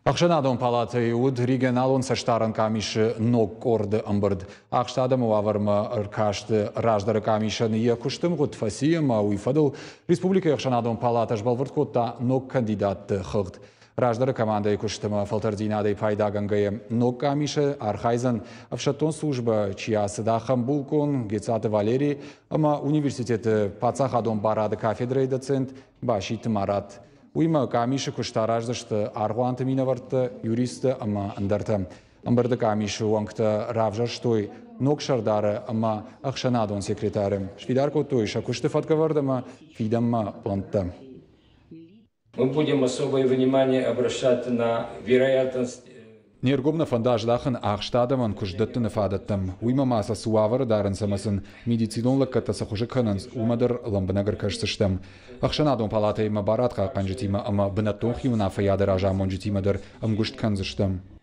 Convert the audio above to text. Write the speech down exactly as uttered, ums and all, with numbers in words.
Æхсæнадон палатæйы регионалон саштарын къамисы ног къорды æмбырд. Ахстадым уавæрмæ ркасты Раздæры къамисæн ие куштымғыд фәсиема уй фæдыл республикæйы Æхсæнадон палатæ сбæлвырд кодта ног кандидатты хыгъд. Раздæры командæйы куштымы фæлтәрддзинадәй пайда кәнгәйәм ног къамисы архайзан авшаттон служба чиясы дахам булкон Гецаты Валерий ама университеті пацахадон барады кафедрай доцент Баситы Марат. Уйма къамисы куштараждышты аргуанты минаварты юристы ама андырты. Æмбырды къамисы уаңкты равжарштой ног шардары ама Æхсæнадон секретары. Швидар коттой шакушты фаткавардама фидамма планта. Мы будем особое внимание обращать на вероятность. Нергомна фандаждахын Ахстадаман куждатты нафадаттам. Уйма маса суавар дарын самасын медицинонлық каттасы хужы кынынс умадыр ламбынагыр кашсыштам. Æхсæнадон палатæйы баратқа қанжытима ама бынаттон химына фаядыр ажамон житимадыр амгушт канзыштам.